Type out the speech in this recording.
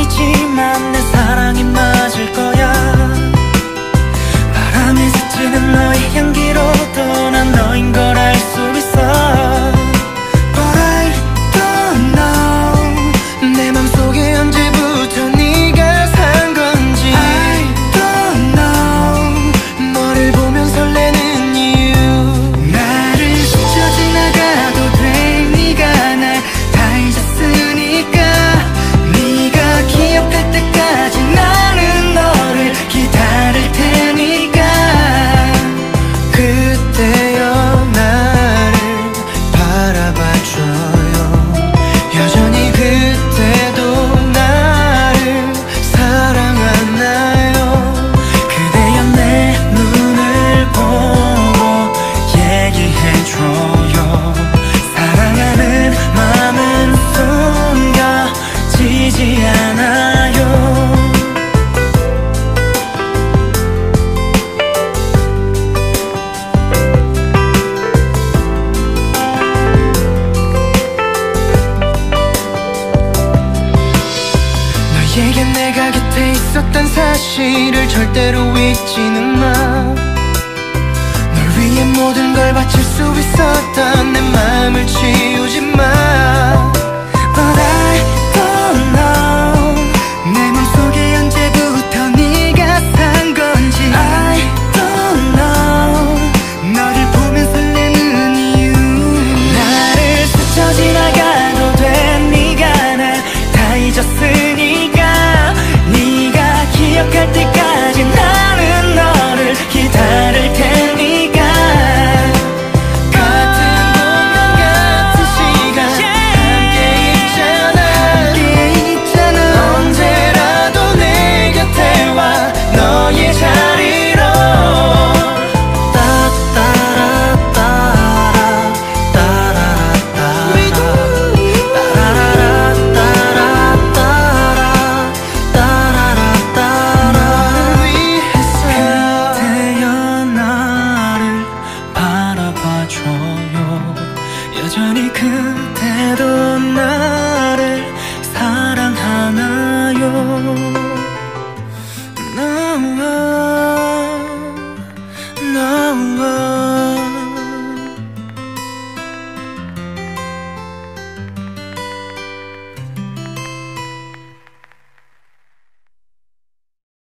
아니지만 내 사랑이 맞을 거야. 바람에 스치는 너의 향기로도 난 너인 걸 알 수 있어. But I don't know 내 맘속에 언제부터 네가 산 건지. I don't know 너를 보면 설레는 이유. 나를 스쳐 지나가도 돼. 네가 날 다 잊었으니까. 네가 기억할 때까지 나는 너를 기다릴 테니까. 그때여 나를 바라봐줘요. 여전히 그때도 나를 사랑하나요? 그대여 내 눈을 보고 얘기해줘요. 사랑하는 마음은 숨겨지지 않아요. 너에게 내가 곁에 있었던 사실을 절대로 잊지는 마. 널 위해 모든 걸 바칠 수 있었던 내 마음을 치우지 마. But I don't know 내 맘속에 언제부터 네가 산 건지. I don't know 너를 보면 설레는 이유. 나를 스쳐 지나가도 돼. 네가 날 다 잊었으니까. 네가 기억할 때까지 나